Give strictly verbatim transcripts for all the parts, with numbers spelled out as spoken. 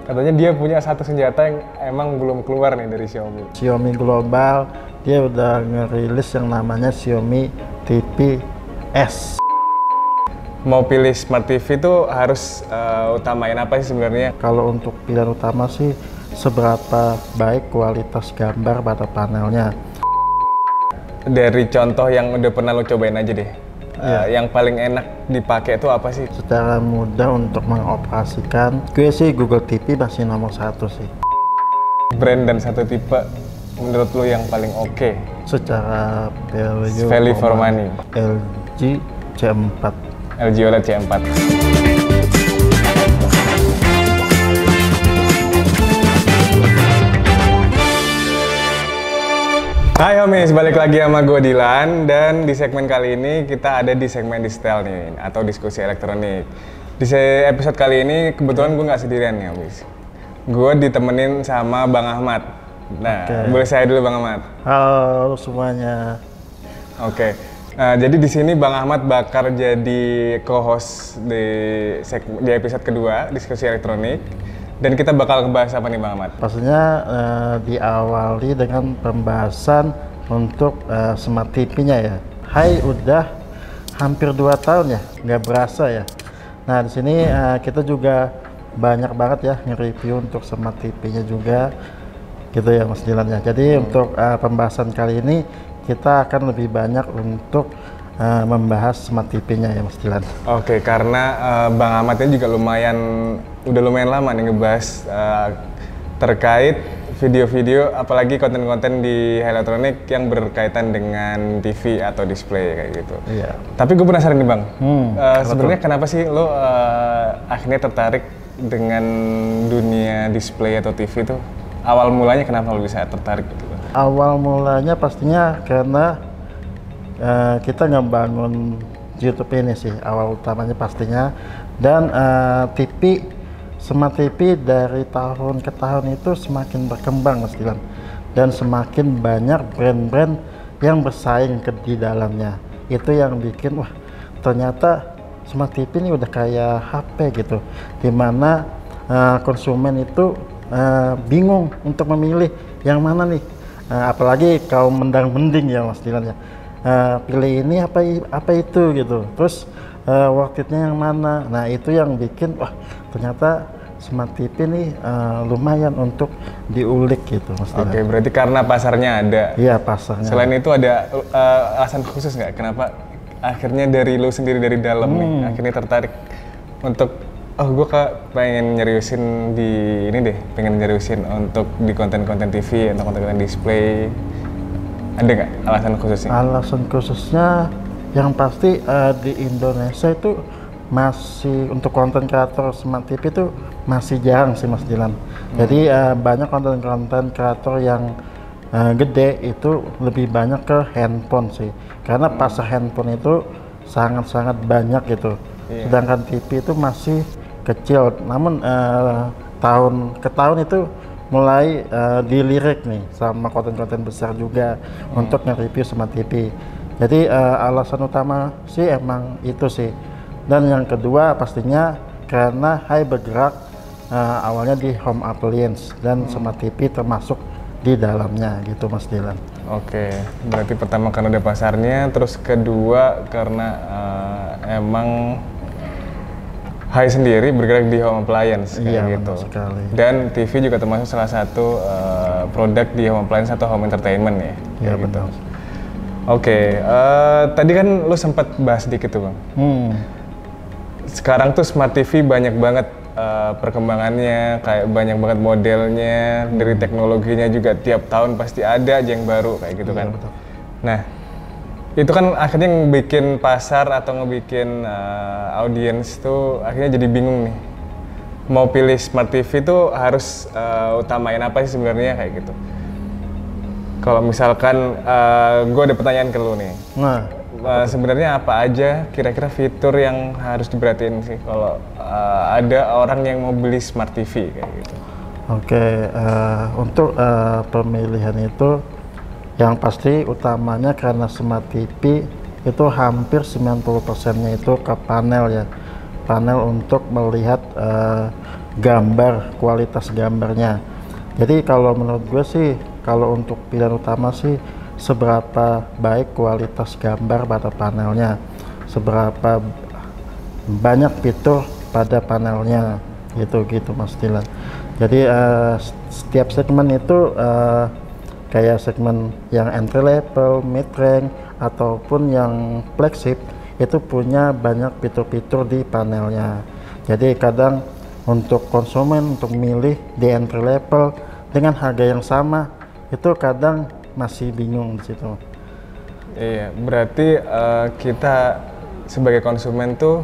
Katanya dia punya satu senjata yang emang belum keluar nih dari Xiaomi. Xiaomi global, dia udah ngerilis yang namanya Xiaomi T V S. Mau pilih Smart T V itu harus uh, utamain apa sih sebenarnya? Kalau untuk pilihan utama sih, seberapa baik kualitas gambar pada panelnya. Dari contoh yang udah pernah lo cobain aja deh. Ya. Uh, yang paling enak dipakai itu apa sih? Secara mudah untuk mengoperasikan, gue sih Google T V masih nomor satu sih. Brand dan satu tipe menurut lo yang paling oke? Okay? Secara value, value for money. L G C empat. L G O L E D C empat. Hai homies, balik lagi sama gue Dilan, dan di segmen kali ini kita ada di segmen Distel nih, atau diskusi elektronik. Di episode kali ini kebetulan gue nggak sendirian nih homies. Gue ditemenin sama Bang Ahmad. Nah, okay. Boleh saya dulu Bang Ahmad? Halo semuanya. Oke, okay. Nah, jadi di sini Bang Ahmad bakal jadi co-host di, di episode kedua diskusi elektronik. Dan kita bakal ngebahas apa nih Bang Ahmad? Pastinya uh, diawali dengan pembahasan untuk uh, Smart T V-nya ya. Hai, udah hampir dua tahun ya, nggak berasa ya. Nah di sini uh, kita juga banyak banget ya nge-review untuk Smart T V-nya juga, gitu ya Mas Dilan ya. Jadi hmm. untuk uh, pembahasan kali ini kita akan lebih banyak untuk uh, membahas Smart T V-nya ya Mas Dilan. Oke, karena uh, Bang Ahmad ini juga lumayan udah lumayan lama nih ngebahas uh, terkait video-video, apalagi konten-konten di elektronik yang berkaitan dengan T V atau display kayak gitu. Iya. Tapi gue penasaran nih Bang, hmm, uh, sebenarnya kenapa sih lo uh, akhirnya tertarik dengan dunia display atau T V itu? Awal mulanya kenapa lo bisa tertarik gitu? Awal mulanya pastinya karena uh, kita ngebangun YouTube ini sih, awal utamanya pastinya. Dan uh, T V, Smart T V dari tahun ke tahun itu semakin berkembang Mas Dilan, dan semakin banyak brand-brand yang bersaing ke di dalamnya. Itu yang bikin wah ternyata Smart T V ini udah kayak H P gitu, dimana uh, konsumen itu uh, bingung untuk memilih yang mana nih, uh, apalagi kaum mendang-mending ya Mas Dilan ya, uh, pilih ini apa apa itu gitu, terus uh, worth it-nya yang mana. Nah itu yang bikin wah ternyata Smart T V ini uh, lumayan untuk diulik gitu Mas Dilan. Oke, berarti karena pasarnya ada. Iya, pasarnya. Selain itu ada uh, alasan khusus nggak kenapa akhirnya dari lu sendiri dari dalam hmm. nih akhirnya tertarik untuk oh gue kak pengen nyeriusin di ini deh, pengen nyeriusin untuk di konten-konten T V atau konten-konten display. Ada nggak alasan khususnya? Alasan khususnya yang pasti uh, di Indonesia itu masih untuk konten kreator Smart T V itu masih jarang sih Mas Dilan. Hmm. Jadi uh, banyak konten-konten kreator yang uh, gede itu lebih banyak ke handphone sih, karena hmm. pasar handphone itu sangat-sangat banyak gitu. Yeah. Sedangkan T V itu masih kecil. Namun uh, tahun ke tahun itu mulai uh, dilirik nih sama konten-konten besar juga hmm. untuk nge-review Smart T V. Jadi uh, alasan utama sih emang itu sih. Dan yang kedua pastinya karena Hai bergerak uh, awalnya di home appliance dan hmm. Smart T V termasuk di dalamnya gitu Mas Dilan. Oke, berarti pertama karena ada pasarnya, terus kedua karena uh, emang Hai sendiri bergerak di home appliance kayak iya, gitu. Sekali. Dan T V juga termasuk salah satu uh, produk di home appliance atau home entertainment ya. Iya betul. Gitu. Oke, uh, tadi kan lu sempat bahas sedikit tuh Bang. Hmm. Sekarang tuh Smart T V banyak banget uh, perkembangannya, kayak banyak banget modelnya, dari teknologinya juga tiap tahun pasti ada aja yang baru kayak gitu iya, kan. Betul. Nah, itu kan akhirnya ngebikin pasar atau ngebikin uh, audiens tuh akhirnya jadi bingung nih. Mau pilih Smart T V tuh harus uh, utamain apa sih sebenarnya kayak gitu. Kalau misalkan uh, gue ada pertanyaan ke lu nih. Nah, uh, sebenarnya apa aja kira-kira fitur yang harus diperhatiin sih kalau uh, ada orang yang mau beli Smart T V kayak gitu? Oke, uh, untuk uh, pemilihan itu yang pasti utamanya karena Smart T V itu hampir sembilan puluh persennya itu ke panel ya. Panel untuk melihat uh, gambar, kualitas gambarnya. Jadi kalau menurut gue sih, kalau untuk pilihan utama sih seberapa baik kualitas gambar pada panelnya, seberapa banyak fitur pada panelnya, gitu gitu Mas Dilan. Jadi uh, setiap segmen itu uh, kayak segmen yang entry level, mid range ataupun yang flagship itu punya banyak fitur-fitur di panelnya. Jadi kadang untuk konsumen untuk milih di entry level dengan harga yang sama itu kadang masih bingung di situ. Iya, berarti uh, kita sebagai konsumen tuh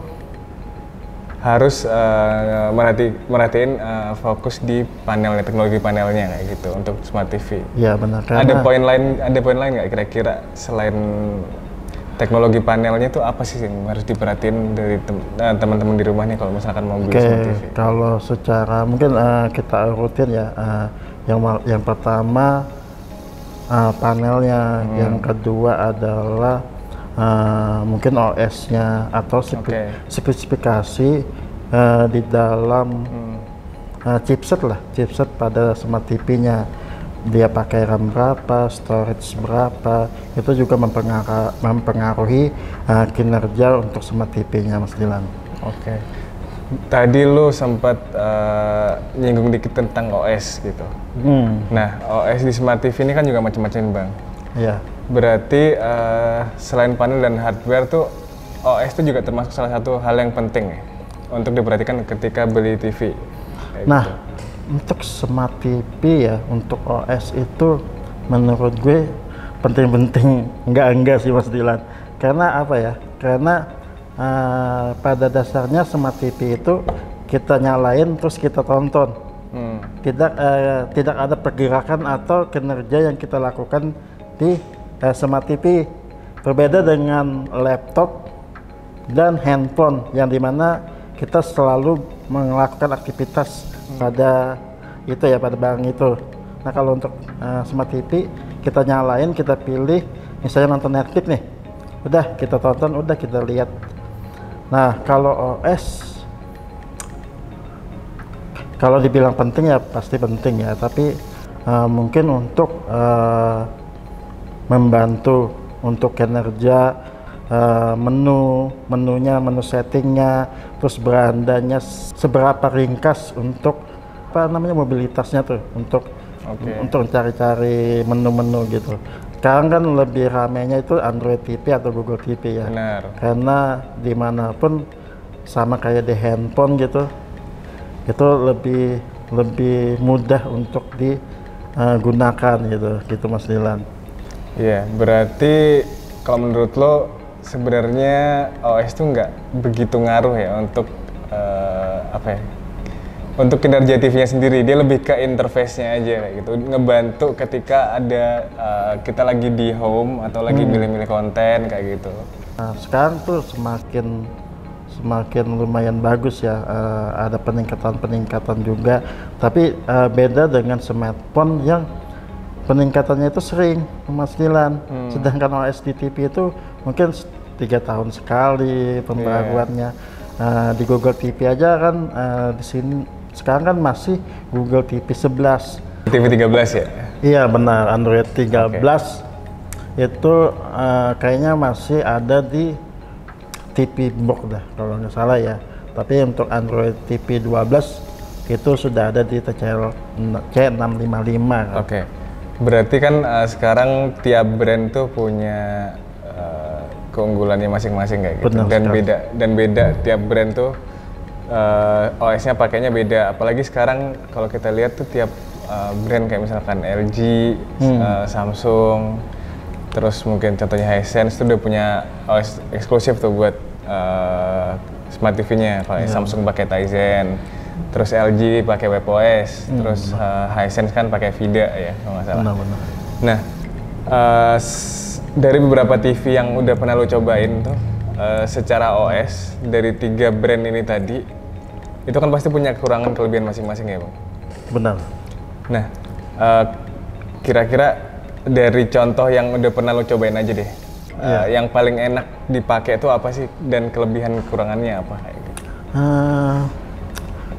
harus uh, merhati, merhatiin uh, fokus di panelnya, teknologi panelnya kayak gitu untuk Smart T V. Iya benar. Ada poin lain, ada poin lain nggak kira-kira selain teknologi panelnya itu apa sih yang harus diperhatiin dari teman-teman di rumah nih kalau misalkan mau beli Oke, Smart T V? kalau secara mungkin uh, kita urutin ya, uh, yang yang pertama uh, panelnya, hmm. yang kedua adalah Uh, mungkin O S-nya atau spe okay. spesifikasi uh, di dalam hmm. uh, chipset lah, chipset pada Smart T V-nya. Dia pakai RAM berapa, storage berapa, itu juga mempengaruhi, mempengaruhi uh, kinerja untuk Smart T V-nya Mas Dilan. Oke. Okay. Tadi lu sempat uh, nyinggung dikit tentang O S gitu. Hmm. Nah, O S di Smart T V ini kan juga macam-macam Bang. Iya. Berarti uh, selain panel dan hardware tuh O S itu juga termasuk salah satu hal yang penting ya untuk diperhatikan ketika beli T V. Kayak nah, gitu. Untuk Smart T V ya, untuk O S itu menurut gue penting-penting enggak-enggak sih Mas Dilan. Karena apa ya? Karena uh, pada dasarnya Smart T V itu kita nyalain terus kita tonton. Hmm. Tidak uh, tidak ada pergerakan atau kinerja yang kita lakukan di uh, Smart T V. Berbeda dengan laptop dan handphone yang dimana kita selalu melakukan aktivitas hmm. pada itu ya, pada barang itu. Nah kalau untuk uh, Smart T V kita nyalain, kita pilih misalnya nonton Netflix nih, udah kita tonton, udah kita lihat. Nah kalau O S kalau dibilang penting ya pasti penting ya, tapi uh, mungkin untuk uh, membantu untuk kinerja uh, menu, menunya, menu settingnya, terus berandanya seberapa ringkas untuk apa namanya mobilitasnya tuh, untuk okay. untuk cari-cari menu-menu gitu. Sekarang kan lebih ramainya itu Android T V atau Google T V ya. Benar. Karena dimanapun sama kayak di handphone gitu, itu lebih lebih mudah untuk digunakan uh, gitu, gitu Mas Dilan. Iya, berarti kalau menurut lo sebenarnya O S tuh nggak begitu ngaruh ya untuk uh, apa ya? Untuk kinerja T V-nya sendiri, dia lebih ke interface-nya aja kayak gitu, ngebantu ketika ada uh, kita lagi di home atau lagi milih-milih hmm. konten kayak gitu. Nah, sekarang tuh semakin semakin lumayan bagus ya, uh, ada peningkatan-peningkatan juga, tapi uh, beda dengan smartphone yang peningkatannya itu sering, Mas Dilan. Hmm. Sedangkan O S di T V itu mungkin tiga tahun sekali pembaruannya. Yeah. Uh, di Google T V aja kan uh, di sini sekarang kan masih Google T V sebelas. T V tiga belas ya? Iya benar, Android tiga belas okay. Itu uh, kayaknya masih ada di T V box dah kalau nggak salah ya. Tapi untuk Android T V dua belas itu sudah ada di T C L C enam lima lima. Kan? Oke, okay. Berarti kan uh, sekarang tiap brand tuh punya uh, keunggulannya masing-masing kayak gitu. Benar, dan sekali. beda dan beda tiap brand tuh uh, O S-nya pakainya beda. Apalagi sekarang kalau kita lihat tuh tiap uh, brand kayak misalkan L G, hmm. uh, Samsung, terus mungkin contohnya Hisense itu udah punya O S eksklusif tuh buat uh, Smart T V-nya. Kalau yeah. Samsung pakai Tizen, terus L G pakai webOS, hmm. terus uh, Hisense kan pakai Vida ya kalau nggak salah. Benar, benar. Nah, uh, dari beberapa T V yang udah pernah lo cobain tuh, uh, secara O S dari tiga brand ini tadi, itu kan pasti punya kekurangan kelebihan masing-masing ya Bang? Benar. Nah, uh, kira-kira dari contoh yang udah pernah lo cobain aja deh, yeah. uh, yang paling enak dipakai itu apa sih dan kelebihan kekurangannya apa kayak gitu? Uh,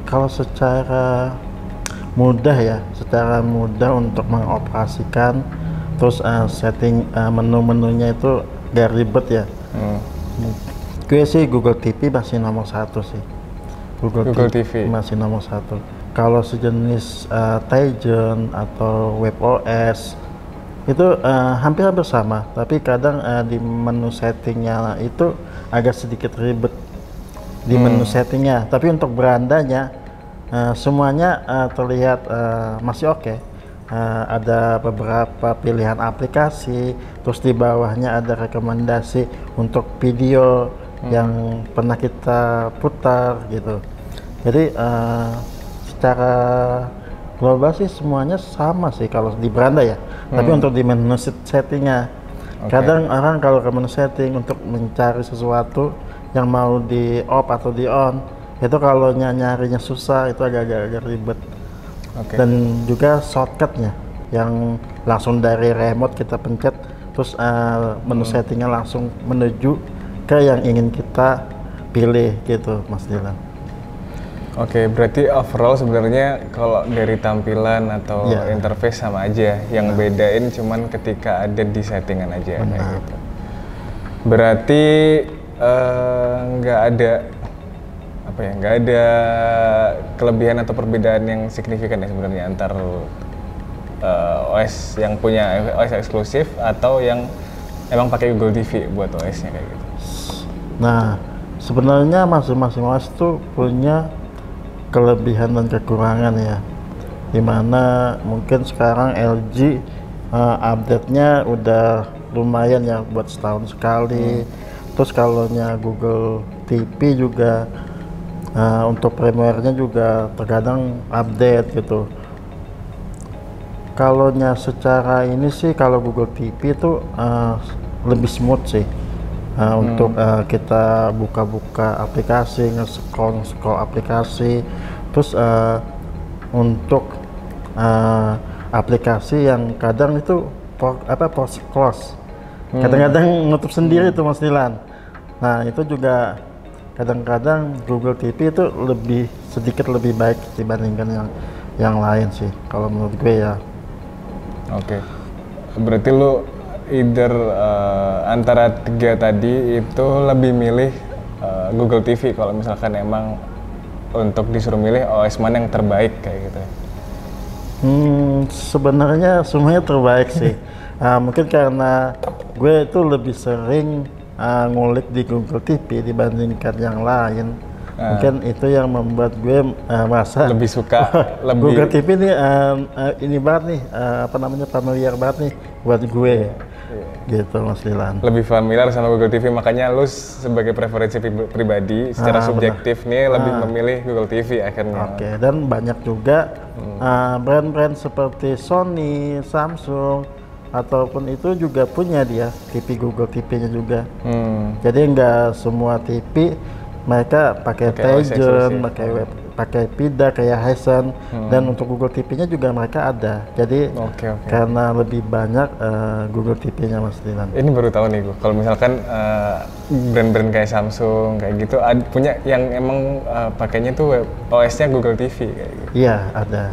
kalau secara mudah ya, secara mudah untuk mengoperasikan, terus uh, setting uh, menu-menunya itu gak ribet ya. Hmm. Gue sih Google T V masih nomor satu sih. Google, Google T V. T V masih nomor satu. Kalau sejenis uh, Tigen atau WebOS itu uh, hampir-hampir sama, tapi kadang uh, di menu settingnya itu agak sedikit ribet di hmm. menu settingnya. Tapi untuk berandanya Uh, semuanya uh, terlihat uh, masih oke. Okay. Uh, ada beberapa pilihan aplikasi, terus di bawahnya ada rekomendasi untuk video hmm. yang pernah kita putar gitu. Jadi uh, secara global sih semuanya sama sih kalau di beranda ya. Hmm. Tapi untuk di menu settingnya, okay. kadang orang kalau ke menu setting untuk mencari sesuatu yang mau di off atau di on, itu kalau nyarinya susah, itu agak-agak ribet. Okay. Dan juga shortcutnya yang langsung dari remote kita pencet, terus uh, menu hmm. settingnya langsung menuju ke yang ingin kita pilih gitu, Mas Dilan. Oke, okay, berarti overall sebenarnya kalau dari tampilan atau yeah. interface sama aja, yang nah. bedain cuman ketika ada di settingan aja kayak gitu. Berarti nggak uh, ada apa ya, nggak ada kelebihan atau perbedaan yang signifikan ya sebenarnya antar uh, O S yang punya O S eksklusif atau yang emang pakai Google T V buat O S-nya kayak gitu. Nah, sebenarnya masing-masing O S tuh punya kelebihan dan kekurangan ya. Dimana mungkin sekarang L G uh, update-nya udah lumayan ya buat setahun sekali. Hmm. Terus kalau nya Google T V juga uh, untuk firmware-nya juga terkadang update gitu. Kalau nya secara ini sih, kalau Google T V itu uh, lebih smooth sih uh, hmm. untuk uh, kita buka-buka aplikasi, nge-scroll scroll aplikasi. Terus uh, untuk uh, aplikasi yang kadang itu por, apa post close, kadang-kadang hmm. nutup sendiri hmm. tuh Mas Dilan. Nah itu juga kadang-kadang Google T V itu lebih sedikit lebih baik dibandingkan yang yang lain sih kalau menurut gue ya. Oke, okay. Berarti lu either uh, antara tiga tadi itu lebih milih uh, Google T V kalau misalkan emang untuk disuruh milih O S mana yang terbaik kayak gitu. Hmm, sebenarnya semuanya terbaik sih. uh, mungkin karena gue itu lebih sering uh, ngulik di Google T V dibandingkan yang lain. Uh. Mungkin itu yang membuat gue uh, merasa lebih suka lebih Google T V ini uh, uh, ini banget nih, uh, apa namanya, familiar banget nih buat gue. Yeah. Gitu Mas Dilan. Lebih familiar sama Google T V, makanya lu sebagai preferensi pribadi secara ah, subjektif bener. nih lebih ah. memilih Google T V akhirnya. Oke, okay. Dan banyak juga hmm. uh, brand-brand seperti Sony, Samsung ataupun itu juga punya dia T V Google T V-nya juga. Hmm. Jadi nggak semua T V mereka pakai Tigen, pakai web, pakai Pida kayak Hisense, hmm. dan untuk Google T V-nya juga mereka ada. Jadi okay, okay. karena lebih banyak uh, Google T V-nya Mas Dilan. Ini baru tahu nih gue. Kalau misalkan uh, brand-brand kayak Samsung kayak gitu ad, punya yang emang uh, pakainya tuh web, O S-nya Google T V kayak gitu. Iya, ada.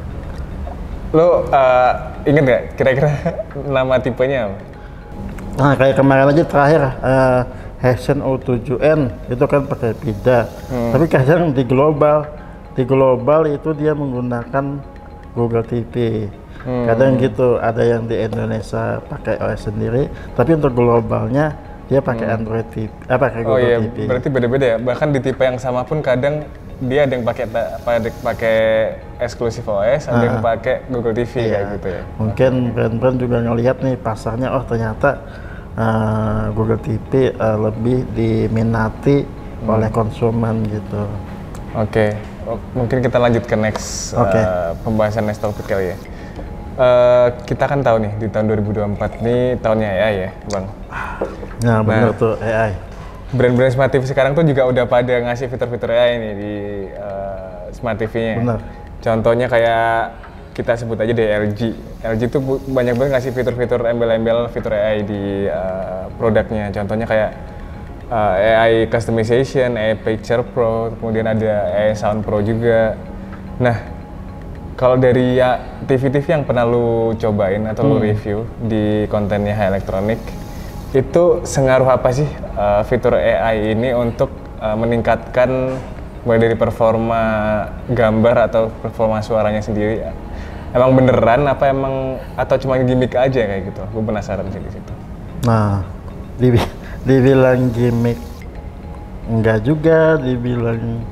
Lo uh, inget gak kira-kira nama tipenya apa? Nah, kayak kemarin aja terakhir uh, Hisense O tujuh N itu kan pakai Pida, hmm. tapi kadang di global, di global itu dia menggunakan Google T V. Hmm. Kadang gitu, ada yang di Indonesia pakai O S sendiri, tapi untuk globalnya dia pakai hmm. Android T V, eh, pakai Google oh, iya. T V. Berarti beda-beda ya. Bahkan di tipe yang sama pun kadang dia ada yang pakai pakai eksklusif O S, ada ah. yang pakai Google T V iya. kayak gitu ya. Mungkin brand-brand juga ngelihat nih pasarnya, oh ternyata Uh, Google T V uh, lebih diminati hmm. oleh konsumen gitu. Oke, okay. Mungkin kita lanjut ke next okay. uh, pembahasan next topik kali ya. Uh, kita kan tahu nih di tahun dua ribu dua puluh empat nih tahunnya A I ya, Bang. Nah, benar nah, tuh A I. Brand-brand smart T V sekarang tuh juga udah pada ngasih fitur-fitur A I nih di uh, smart T V-nya. Benar. Contohnya kayak kita sebut aja deh L G. L G tuh banyak banget ngasih fitur-fitur embel-embel fitur A I di uh, produknya. Contohnya kayak uh, A I customization, A I Picture Pro, kemudian ada A I Sound Pro juga. Nah, kalau dari ya T V-T V yang pernah lu cobain atau hmm. lu review di kontennya High Electronic, itu sengaruh apa sih uh, fitur A I ini untuk uh, meningkatkan mulai dari performa gambar atau performa suaranya sendiri? Emang beneran apa emang atau cuma gimmick aja kayak gitu? Gue penasaran sih di situ. Nah, dibilang gimmick enggak juga, dibilang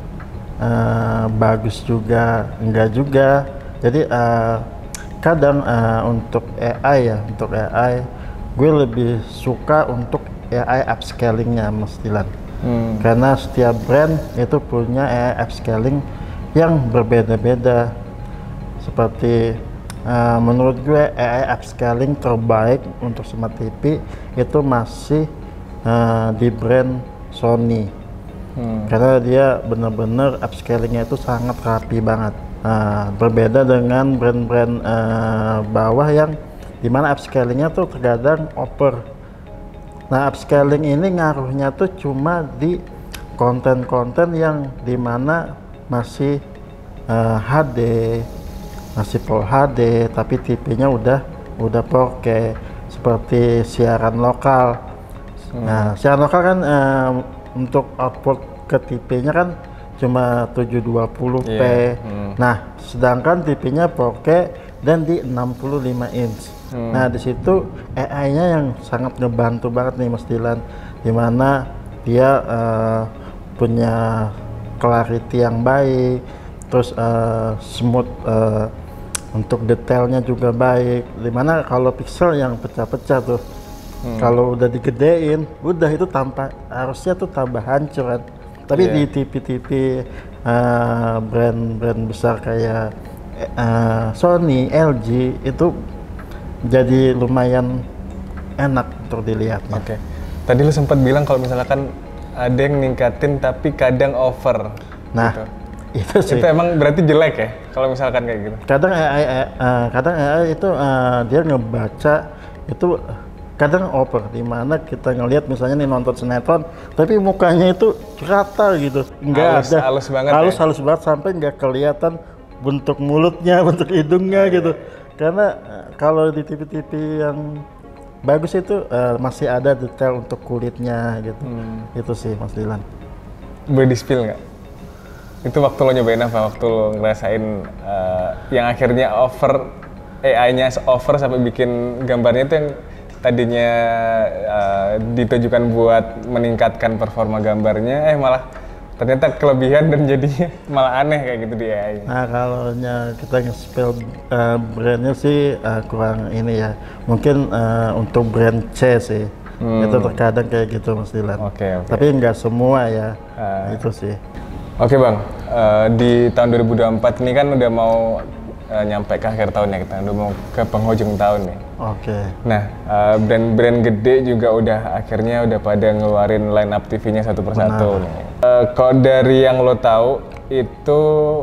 Uh, bagus juga, enggak juga. Jadi uh, kadang uh, untuk A I ya, untuk A I gue lebih suka untuk A I upscalingnya Mas Dilan. Hmm. Karena setiap brand itu punya A I upscaling yang berbeda-beda. Seperti uh, menurut gue A I upscaling terbaik untuk smart T V itu masih uh, di brand Sony. Hmm. Karena dia benar-benar upscalingnya itu sangat rapi banget. Uh, berbeda dengan brand-brand uh, bawah yang dimana upscalingnya tuh terkadang over. Nah, upscaling ini ngaruhnya tuh cuma di konten-konten yang dimana masih uh, H D, masih Full H D, tapi T V-nya udah udah four K seperti siaran lokal. Hmm. Nah, siaran lokal kan uh, untuk output ke T V-nya kan cuma tujuh dua puluh p. Yeah. Hmm. Nah, sedangkan T V-nya four K dan di enam puluh lima inch. Hmm. Nah, di situ A I-nya yang sangat ngebantu banget nih Mas Dilan, dimana dia uh, punya clarity yang baik, terus uh, smooth uh, untuk detailnya juga baik. Dimana kalau pixel yang pecah-pecah tuh, Hmm. kalau udah digedein, udah itu tanpa harusnya tuh tambah hancur kan. Tapi yeah. di T V-T V uh, brand-brand besar kayak uh, Sony, L G itu jadi lumayan enak untuk dilihatnya. Oke. Okay. Tadi lu sempat bilang kalau misalkan ada yang ningkatin tapi kadang over. Nah, gitu. Itu sih. Itu emang berarti jelek ya kalau misalkan kayak gitu. Kadang A I, uh, kadang A I itu uh, dia ngebaca itu kadang over, dimana kita ngelihat misalnya nih nonton sinetron tapi mukanya itu rata gitu, nggak ada halus banget halus ya? halus banget sampai nggak kelihatan bentuk mulutnya, bentuk hidungnya gitu. Karena kalau di T V-T V yang bagus itu uh, masih ada detail untuk kulitnya gitu. Hmm. Itu sih Mas Dilan. Boleh di spill nggak? Itu waktu lo nyobain apa? Waktu lo ngerasain uh, yang akhirnya over, A I-nya over sampai bikin gambarnya itu yang tadinya uh, ditujukan buat meningkatkan performa gambarnya, eh malah ternyata kelebihan dan jadinya malah aneh kayak gitu di A I. Nah, kalau kita nge-spill uh, brandnya sih uh, kurang ini ya, mungkin uh, untuk brand C sih, hmm. itu terkadang kayak gitu Mas Dilan. Oke, okay, okay. Tapi nggak semua ya, uh. itu sih. Oke okay, Bang, uh, di tahun dua ribu dua puluh empat ini kan udah mau uh, nyampe ke akhir tahun ya, kita udah mau ke penghujung tahun nih. Oke. Okay. Nah, uh, brand-brand gede juga udah akhirnya udah pada ngeluarin line up T V-nya satu persatu nih. Uh, kalau dari yang lo tahu itu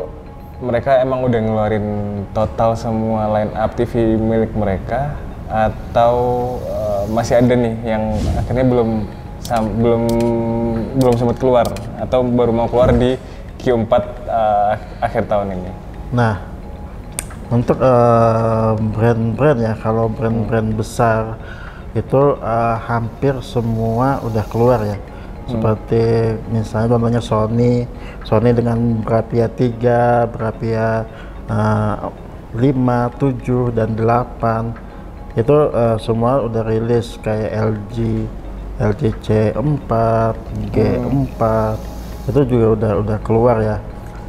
mereka emang udah ngeluarin total semua line up T V milik mereka atau uh, masih ada nih yang akhirnya belum sam- belum belum sempat keluar atau baru mau keluar di Q empat uh, akhir tahun ini. Nah, untuk uh, brand-brand ya, kalau brand-brand besar itu uh, hampir semua udah keluar ya. Hmm. Seperti misalnya contohnya Sony, Sony dengan Bravia tiga, Bravia uh, lima, tujuh, dan delapan itu uh, semua udah rilis, kayak L G, L G C empat, G empat, hmm. itu juga udah udah keluar ya.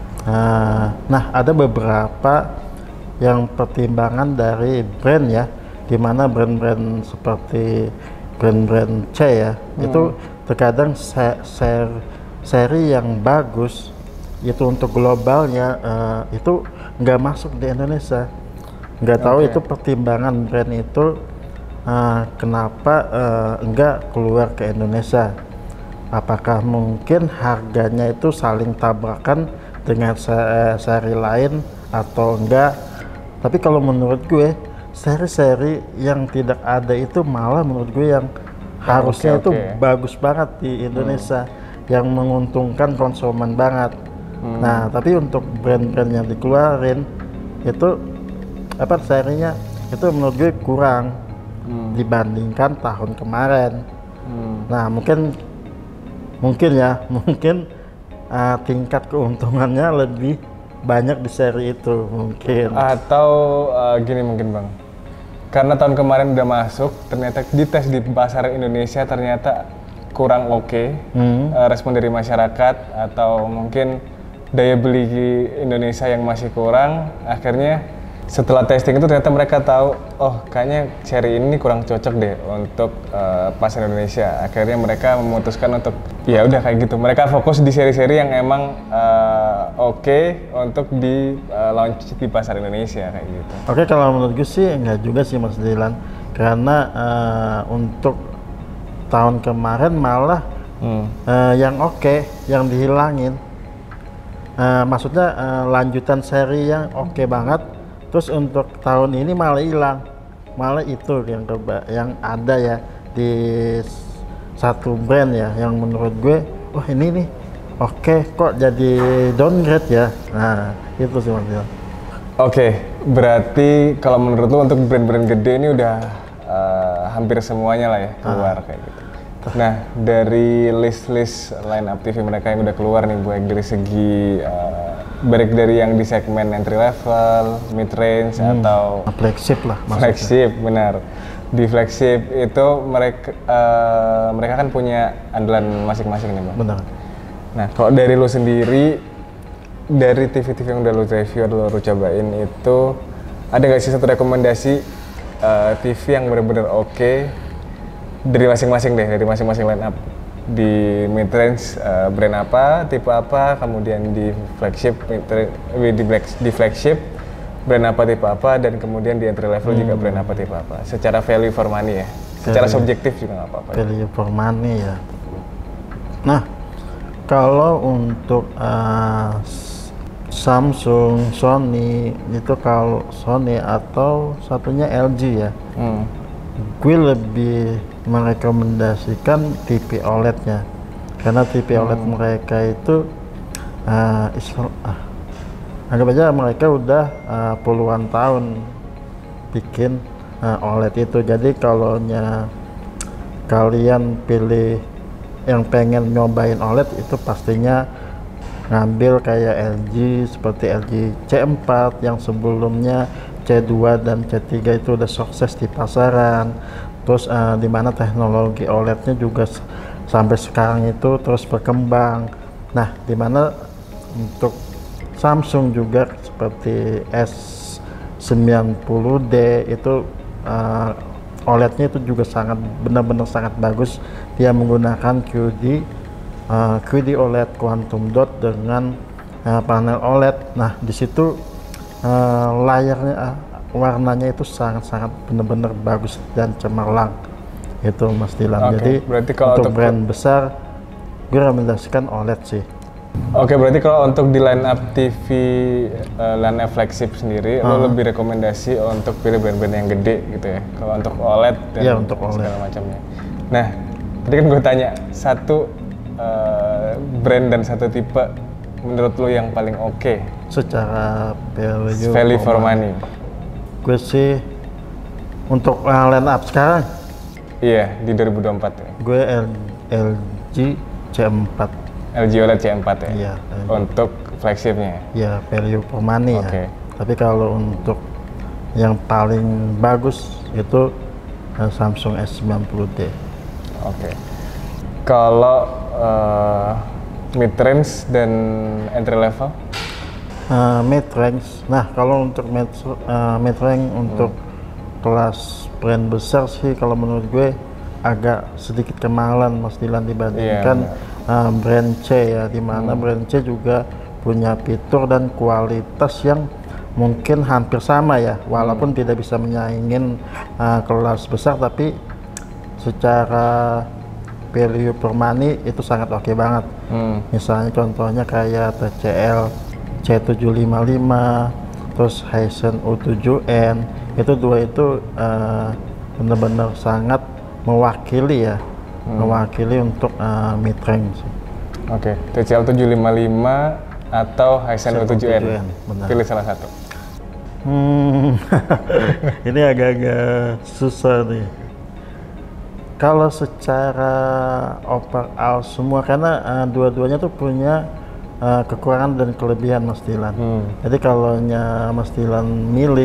Uh, nah, ada beberapa yang pertimbangan dari brand ya, dimana brand-brand seperti brand-brand C ya, hmm. itu terkadang se- ser- seri yang bagus itu untuk globalnya uh, itu nggak masuk di Indonesia. Nggak tahu okay. itu pertimbangan brand itu uh, kenapa uh, nggak keluar ke Indonesia. Apakah mungkin harganya itu saling tabrakan dengan se- seri lain atau enggak? Tapi kalau menurut gue, seri-seri yang tidak ada itu malah menurut gue yang oh, okay, harusnya itu okay. bagus banget di Indonesia, hmm. yang menguntungkan konsumen banget. Hmm. Nah, tapi untuk brand-brand yang dikeluarin itu apa serinya itu menurut gue kurang hmm. dibandingkan tahun kemarin. Hmm. Nah, mungkin mungkin ya, mungkin uh, tingkat keuntungannya lebih banyak di seri itu mungkin. Atau uh, gini mungkin Bang. Karena tahun kemarin udah masuk, ternyata dites di pasar Indonesia ternyata kurang oke okay, hmm. uh, respon dari masyarakat atau mungkin daya beli Indonesia yang masih kurang. Akhirnya setelah testing itu ternyata mereka tahu, oh kayaknya seri ini kurang cocok deh untuk uh, pasar Indonesia. Akhirnya mereka memutuskan untuk ya udah kayak gitu. Mereka fokus di seri-seri yang emang uh, oke okay untuk di uh, launch di pasar Indonesia kayak gitu. Oke, kalau menurut gue sih enggak juga sih Mas Dilan, karena uh, untuk tahun kemarin malah hmm. uh, yang oke, okay, yang dihilangin. Uh, maksudnya uh, lanjutan seri yang oke okay banget. Terus untuk tahun ini malah hilang, malah itu yang keba yang ada ya di satu brand ya, yang menurut gue, wah ini nih, oke okay, kok jadi downgrade ya. Nah itu sih Mas. Oke, okay, berarti kalau menurut lo untuk brand-brand gede ini udah uh, hampir semuanya lah ya keluar ah. kayak gitu. Nah dari list-list line up T V mereka yang udah keluar nih, baik dari segi uh, baik dari yang di segmen entry level, mid range hmm, atau flagship lah maksudnya. Flagship, benar. Di flagship itu mereka uh, mereka kan punya andalan masing-masing nih Bang. Benar. Nah kalau dari lo sendiri, dari T V-T V yang udah lo review, lo, lo cobain itu, ada nggak sih satu rekomendasi uh, T V yang benar-benar oke okay, dari masing-masing deh, dari masing-masing line up? Di mid range uh, brand apa, tipe apa, kemudian di flagship di, di flagship brand apa, tipe apa, dan kemudian di entry level hmm. juga brand apa, tipe apa. Secara value for money ya, secara value, subjektif juga nggak apa-apa. Value for money ya. Nah, kalau untuk uh, Samsung, Sony itu, kalau Sony atau satunya L G ya, hmm. gue lebih merekomendasikan T V O L E D-nya, karena T V O L E D hmm. mereka itu uh, isl- uh, anggap aja mereka udah uh, puluhan tahun bikin uh, O L E D itu. Jadi kalau nya kalian pilih yang pengen nyobain O L E D itu pastinya ngambil kayak L G, seperti L G C empat yang sebelumnya C dua dan C tiga itu udah sukses di pasaran. Terus uh, di mana teknologi O L E D-nya juga s- sampai sekarang itu terus berkembang. Nah, di mana untuk Samsung juga seperti S sembilan puluh D itu uh, O L E D-nya itu juga sangat benar-benar sangat bagus. Dia menggunakan Q D uh, Q D O L E D Quantum Dot dengan uh, panel O L E D. Nah, di situ uh, layarnya uh, warnanya itu sangat-sangat benar-benar bagus dan cemerlang itu Mas Dilan. Okay, jadi berarti kalau untuk, untuk brand besar gue rekomendasikan O L E D sih. Oke, okay, berarti kalau untuk di line up T V uh, line up flagship sendiri, hmm. lo lebih rekomendasi untuk pilih brand-brand yang gede gitu ya, kalau untuk O L E D dan ya, untuk segala macamnya. Nah, tadi kan gue tanya satu uh, brand dan satu tipe menurut lo yang paling oke okay secara value, value for money. Gue sih untuk uh, line up sekarang, iya di dua ribu dua puluh empat ya. Gue L, LG C empat. L G O L E D C empat ya. Iya. Untuk flagshipnya. Ya value for money okay. ya. Tapi kalau untuk yang paling bagus itu uh, Samsung S sembilan puluh D. Oke. Okay. Kalau uh, mid range dan entry level? Uh, mid range. Nah, kalau untuk mid, uh, mid range hmm. untuk kelas brand besar sih kalau menurut gue agak sedikit kemahalan Mas Dilan dibandingkan yeah, uh, brand C ya, dimana hmm. brand C juga punya fitur dan kualitas yang mungkin hampir sama ya, walaupun hmm. tidak bisa menyaingin uh, kelas besar, tapi secara value per money itu sangat oke okay banget. Hmm. Misalnya contohnya kayak T C L C tujuh lima lima, terus Hisense U tujuh N, itu dua itu uh, benar-benar sangat mewakili ya, hmm. mewakili untuk uh, mid range. Oke, okay. T C L tujuh lima lima atau Hisense O tujuh N? Pilih salah satu. Hmm, ini agak-agak susah nih. Kalau secara overall semua, karena uh, dua-duanya tuh punya uh, kekurangan dan kelebihan Mas Dilan. Hmm. Jadi kalau Mas Dilan milih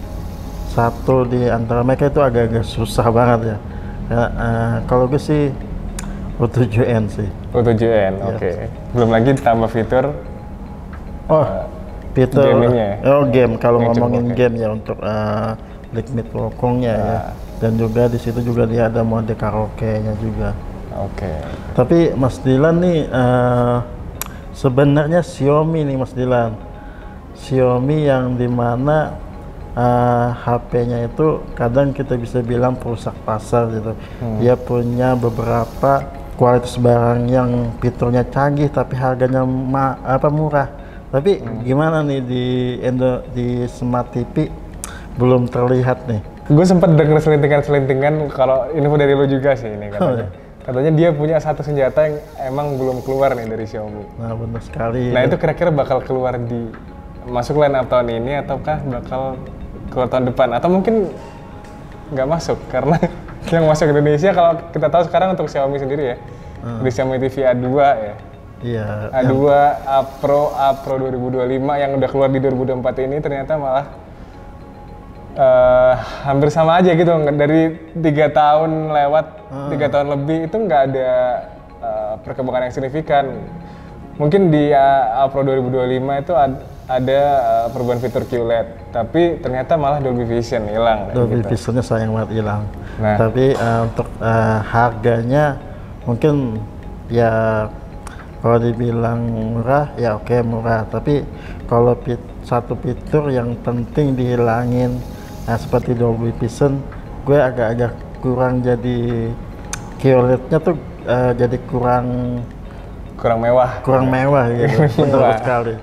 satu di antara mereka itu agak-agak susah banget ya. Ya uh, kalau gue sih O tujuh N sih. O tujuh N, oke. Okay. Belum lagi tambah fitur. Oh, uh, fitur. Gamingnya. Oh game. Kalau ngomongin okay. game ya untuk uh, limit rokoknya nah. ya. Dan juga di situ juga dia ada mode karaoke-nya juga. Oke. Okay. Tapi Mas Dilan nih uh, sebenarnya Xiaomi nih Mas Dilan. Xiaomi yang dimana uh, H P-nya itu kadang kita bisa bilang perusak pasar gitu. Hmm. Dia punya beberapa kualitas barang yang fiturnya canggih tapi harganya ma apa murah. Tapi hmm. gimana nih di Indo di Smart T V belum terlihat nih. Gue sempat denger selintingan-selintingan kalau info dari lo juga sih ini katanya. Oh, ya? Katanya dia punya satu senjata yang emang belum keluar nih dari Xiaomi. Nah benar sekali. Nah ya. Itu kira-kira bakal keluar di masuk line up tahun ini ataukah bakal keluar tahun depan? Atau mungkin nggak masuk karena yang masuk Indonesia kalau kita tahu sekarang untuk Xiaomi sendiri ya, hmm. di Xiaomi T V A dua ya. Iya. A dua, A Pro, A Pro dua ribu dua puluh lima yang udah keluar di dua ribu dua puluh empat ini ternyata malah Uh, hampir sama aja gitu, dari tiga tahun lewat, hmm. tiga tahun lebih itu nggak ada uh, perkembangan yang signifikan. Mungkin di uh, A Pro dua ribu dua puluh lima itu ad, ada uh, perubahan fitur Q L E D, tapi ternyata malah Dolby Vision hilang. Dolby gitu. Visionnya sayang banget hilang. Nah. Tapi uh, untuk uh, harganya mungkin ya kalau dibilang murah ya oke okay, murah, tapi kalau fit, satu fitur yang penting dihilangin. Nah seperti Dolby Vision, gue agak-agak kurang jadi Q L E D-nya tuh uh, jadi kurang kurang mewah, kurang mewah gitu, betul sekali.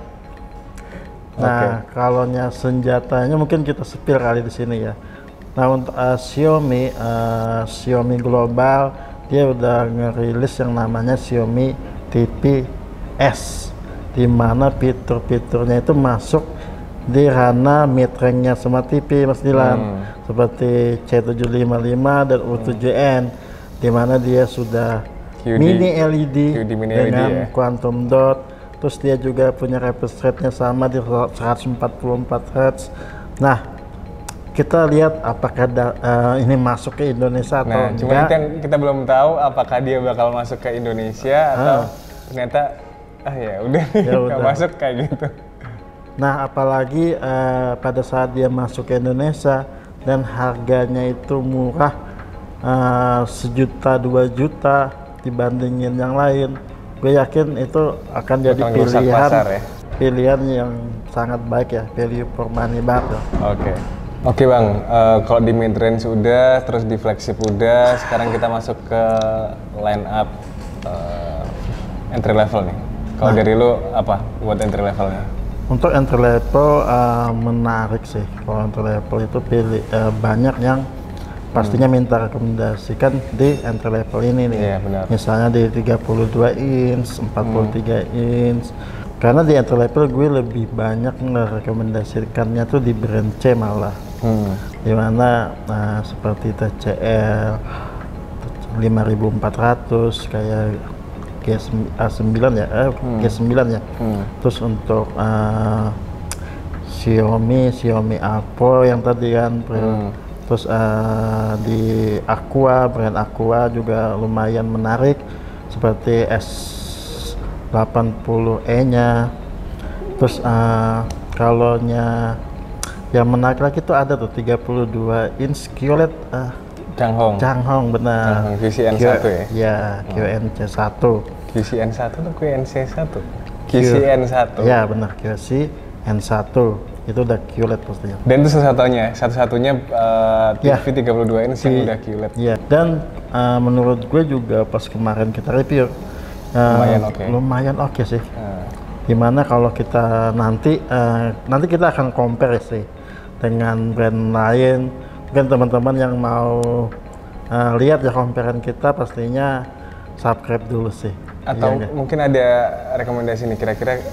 Nah okay. kalau senjatanya mungkin kita sepil kali di sini ya. Nah untuk uh, Xiaomi, uh, Xiaomi global dia udah ngerilis yang namanya Xiaomi T V S, di mana fitur-fiturnya itu masuk di ranah mid-range-nya Smart T V Mas Dilan, hmm. seperti C tujuh lima lima dan O tujuh N, hmm. di mana dia sudah Q D, mini L E D mini dengan L E D, ya? Quantum dot, terus dia juga punya refresh rate-nya sama di seratus empat puluh empat hertz. Nah, kita lihat apakah da, uh, ini masuk ke Indonesia atau nah, enggak. Cuma kita, kita belum tahu apakah dia bakal masuk ke Indonesia atau ah. ternyata ah ya udah nggak masuk kayak gitu. Nah apalagi uh, pada saat dia masuk ke Indonesia dan harganya itu murah, uh, sejuta dua juta dibandingin yang lain, gue yakin itu akan jadi pilihan pasar, ya? Pilihan yang sangat baik ya, value for money banget. Oke, okay. oke okay, bang, uh, kalau di mid range udah, terus di flagship udah, sekarang kita masuk ke line up uh, entry level nih. Kalau nah. dari lu apa buat entry levelnya? Untuk entry level uh, menarik sih. Kalau entry level itu pilih uh, banyak yang pastinya hmm. minta rekomendasikan di entry level ini nih. Yeah, benar. Misalnya di tiga puluh dua inch, empat puluh tiga hmm. inch. Karena di entry level gue lebih banyak merekomendasikannya tuh di brand C malah. Hmm. Dimana uh, seperti T C L lima ribu empat ratus kayak G sembilan ya, eh, hmm. G sembilan ya. Hmm. Terus untuk uh, Xiaomi, Xiaomi Apple yang tadi kan, hmm. terus uh, di Aqua, brand Aqua juga lumayan menarik seperti S delapan puluh E-nya. Terus uh, kalau nya yang menarik lagi tuh ada tuh tiga puluh dua inch Q L E D. Uh, Changhong. Changhong benar. Changhong Q C N satu ya? Ya, Q N C satu. Q C N satu atau Q N C satu? Q C N satu. Ya, benar, Q C N satu. Itu udah Q L E D pastinya. Dan itu satu-satunya, satu-satunya uh, T V ya. tiga puluh dua inch yang udah Q L E D. Iya, dan uh, menurut gue juga pas kemarin kita review uh, lumayan oke. Okay. Lumayan oke okay sih. Uh. Dimana kalau kita nanti uh, nanti kita akan compare sih dengan brand lain. Mungkin teman-teman yang mau uh, lihat ya comparean kita pastinya subscribe dulu sih. Atau iya, mungkin ada rekomendasi nih kira-kira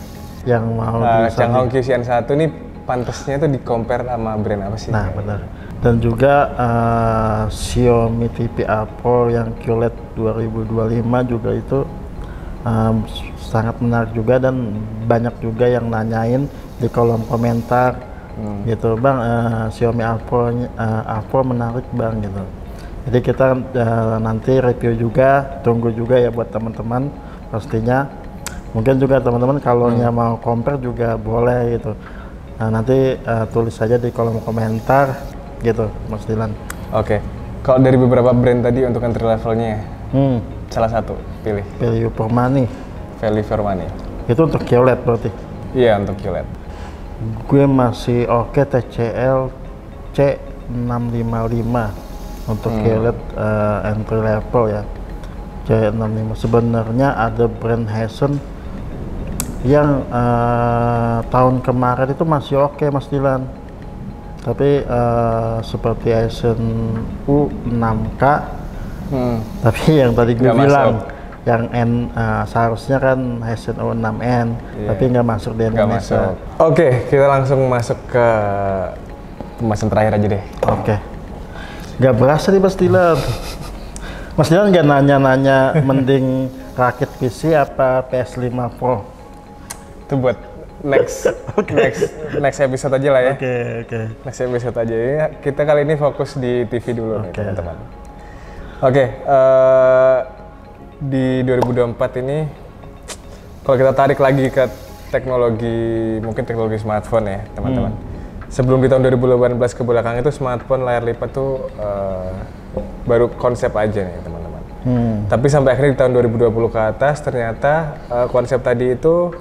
yang mau Uh, bisa Changhong di- Q C N satu nih pantasnya tuh di compare sama brand apa sih? Nah, benar. Dan juga uh, Xiaomi T V A Pro yang Q L E D dua ribu dua puluh lima juga itu um, sangat menarik juga, dan banyak juga yang nanyain di kolom komentar hmm. gitu, Bang, uh, Xiaomi A Pro uh, A Pro menarik Bang gitu. Jadi kita uh, nanti review juga, tunggu juga ya buat teman-teman pastinya. Mungkin juga teman-teman kalau hmm. mau compare juga boleh gitu. Nah, nanti uh, tulis saja di kolom komentar gitu, Mas Dilan. Oke. Okay. Kalau dari beberapa brand tadi untuk entry levelnya, hmm. salah satu pilih. Value for money. Value for money. Itu untuk Q L E D berarti? Iya, untuk Q L E D. Gue masih oke okay, T C L C enam lima lima untuk hmm. Q L E D uh, entry level ya. C enam lima. Sebenarnya ada brand Hisense yang uh, tahun kemarin itu masih oke okay, Mas Dilan, tapi uh, seperti Hisense U enam K hmm. tapi yang tadi gue nggak bilang masuk. Yang N uh, seharusnya kan Hisense U enam N, yeah. tapi nggak masuk di Indonesia. Oke, okay, kita langsung masuk ke pembahasan terakhir aja deh. Oke, okay. Nggak berasa nih Mas Dilan. Mas Dilan nggak nanya-nanya mending rakit P C apa P S lima Pro? Itu buat next okay. next next episode aja lah ya. Oke okay, oke. Okay. Next episode aja ya. Kita kali ini fokus di T V dulu okay. nih teman-teman. Oke, okay, uh, di dua ribu dua puluh empat ini kalau kita tarik lagi ke teknologi, mungkin teknologi smartphone ya teman-teman. Hmm. Sebelum di tahun dua ribu delapan belas ke belakang itu smartphone layar lipat tuh uh, baru konsep aja nih teman-teman. Hmm. Tapi sampai akhirnya di tahun dua ribu dua puluh ke atas ternyata uh, konsep tadi itu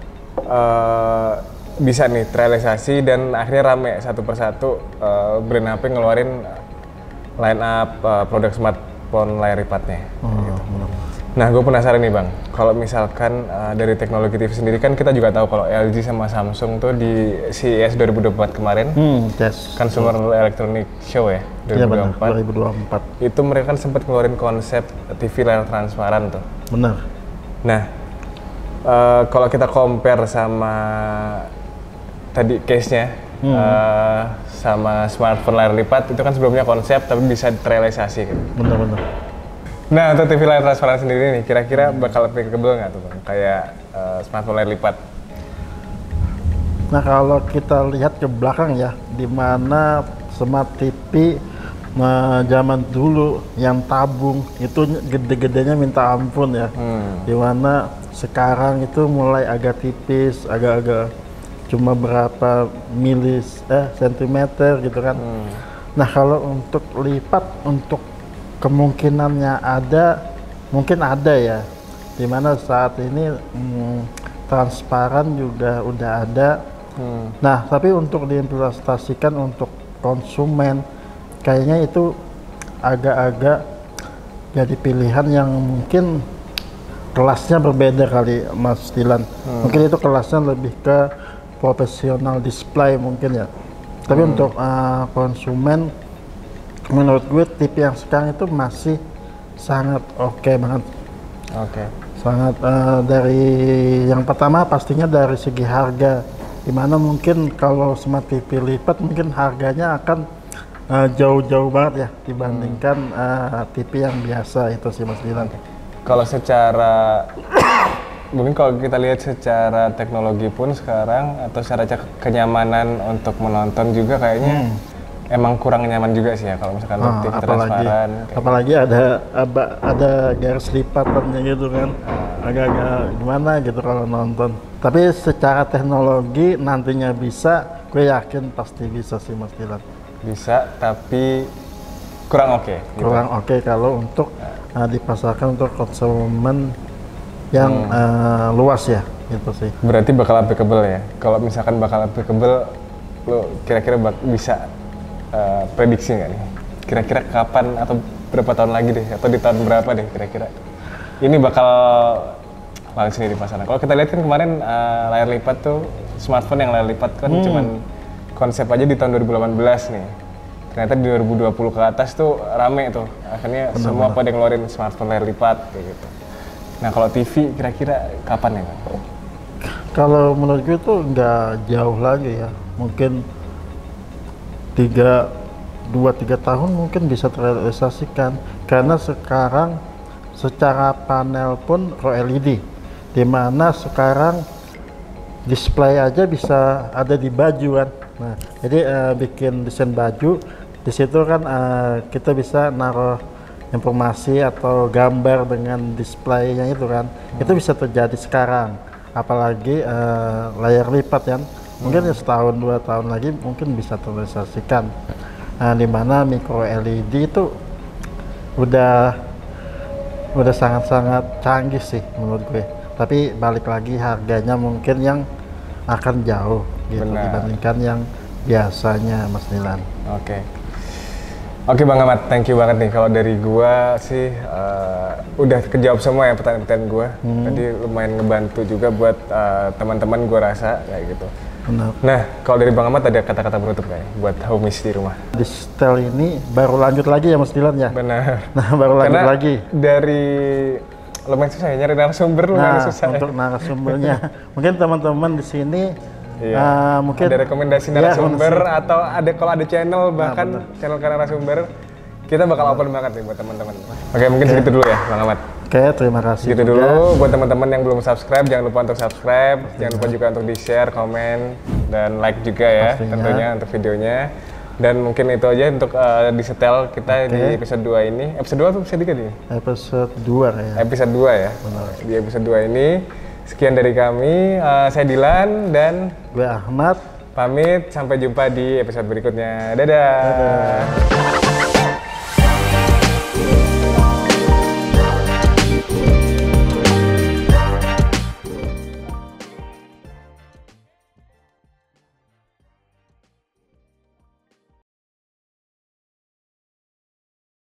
Uh, bisa nih terrealisasi dan akhirnya rame satu persatu uh, brand H P ngeluarin line up uh, produk smartphone layar lipatnya. Oh, gitu. Nah, gue penasaran nih Bang, kalau misalkan uh, dari teknologi T V sendiri kan kita juga tahu kalau L G sama Samsung tuh di C E S dua ribu dua puluh empat kemarin, hmm, yes. Consumer oh. Electronic Show ya, dua ribu dua puluh empat. Ya, dua ribu dua puluh empat. Itu mereka kan sempat ngeluarin konsep T V layar transparan tuh. Benar. Nah, Uh, kalau kita compare sama tadi case-nya hmm. uh, sama smartphone layar lipat itu kan sebelumnya konsep tapi bisa terrealisasi gitu. Benar-benar. Nah, untuk T V layar transparan sendiri nih kira-kira bakal applicable nggak tuh Bang? Kayak uh, smartphone layar lipat. Nah, kalau kita lihat ke belakang ya, di mana smart T V Nah, zaman dulu yang tabung itu gede-gedenya minta ampun ya, hmm. dimana sekarang itu mulai agak tipis, agak-agak cuma berapa milis eh sentimeter gitu kan. Hmm. Nah, kalau untuk lipat, untuk kemungkinannya ada, mungkin ada ya, dimana saat ini hmm, transparan juga udah ada. Hmm. Nah, tapi untuk diimplementasikan untuk konsumen kayaknya itu agak-agak jadi pilihan yang mungkin kelasnya berbeda kali Mas Dilan. Hmm. Mungkin itu kelasnya lebih ke profesional display mungkin ya. Tapi hmm. untuk uh, konsumen menurut gue T V yang sekarang itu masih sangat oke okay banget. Oke. Okay. Sangat uh, dari yang pertama pastinya dari segi harga. Dimana mungkin kalau smart T V lipat mungkin harganya akan Uh, jauh-jauh banget ya dibandingkan hmm. uh, T V yang biasa itu sih Mas Dilan. Kalau secara mungkin kalau kita lihat secara teknologi pun sekarang atau secara kenyamanan untuk menonton juga kayaknya hmm. emang kurang nyaman juga sih ya kalau misalkan oh, T V transparan. Apalagi ada ada ada garis lipatannya gitu kan, agak-agak gimana gitu kalau nonton. Tapi secara teknologi nantinya bisa, gue yakin pasti bisa sih Mas Dilan. Bisa, tapi kurang oke. Okay, gitu. Kurang oke okay kalau untuk nah. uh, dipasarkan untuk konsumen yang hmm. uh, luas ya, gitu sih. Berarti bakal applicable ya. Kalau misalkan bakal applicable, lo kira-kira bisa uh, prediksi nggak nih? Kira-kira kapan atau berapa tahun lagi deh? Atau di tahun berapa deh kira-kira? Ini bakal langsung di pasaran. Kalau kita lihat kan kemarin uh, layar lipat tuh, smartphone yang layar lipat kan hmm. cuman konsep aja di tahun dua ribu delapan belas nih. Ternyata di dua ribu dua puluh ke atas tuh rame tuh. Akhirnya benar, semua pada ngeluarin smartphone layar lipat kayak gitu. Nah, kalau T V kira-kira kapan ya, Bang? Kalau menurut gue itu nggak jauh lagi ya, mungkin tiga, dua tiga tahun mungkin bisa terrealisasikan, karena sekarang secara panel pun Pro L E D, dimana sekarang display aja bisa ada di baju kan. Nah, jadi uh, bikin desain baju di situ kan uh, kita bisa naruh informasi atau gambar dengan displaynya itu kan. Hmm. Itu bisa terjadi sekarang, apalagi uh, layar lipat kan. Mungkin hmm. ya setahun dua tahun lagi mungkin bisa terrealisasikan. Nah, dimana micro L E D itu udah udah sangat-sangat canggih sih menurut gue. Tapi balik lagi harganya mungkin yang akan jauh gitu. Benar. Dibandingkan yang biasanya, Mas Nilan. Oke. Okay. Oke Bang Ahmad, thank you banget nih. Kalau dari gua sih uh, udah kejawab semua ya pertanyaan-pertanyaan gua. Hmm. Tadi lumayan ngebantu juga buat uh, teman-teman gua rasa kayak gitu. Benar. Nah, kalau dari Bang Ahmad ada kata-kata penutup kayak buat homies di rumah. Di setel ini baru lanjut lagi ya Mas Dilan ya? Benar. Nah, baru lanjut Karena lagi. Dari lumayan susah ya nyari narasumber, lumayan nah, susah. Untuk ya. narasumbernya, mungkin teman-teman di sini iya. uh, mungkin ada rekomendasi narasumber ya, atau ada kalau ada channel bahkan nah, channel ke narasumber, kita bakal open banget nih buat teman-teman. Oke, mungkin okay. segitu dulu ya Bang Ahmad. Oke, terima kasih. Segitu juga. dulu buat teman-teman yang belum subscribe, jangan lupa untuk subscribe, Pastinya. jangan lupa juga untuk di-share, komen, dan like juga ya Pastinya. tentunya untuk videonya. Dan mungkin itu aja untuk uh, di setel kita okay. di episode dua ini. Episode dua atau episode tiga nih? Episode dua ya. Episode dua ya. Benar. Di episode dua ini sekian dari kami. Uh, saya Dilan dan gue Ahmad. Pamit, sampai jumpa di episode berikutnya. Dadah. Dadah.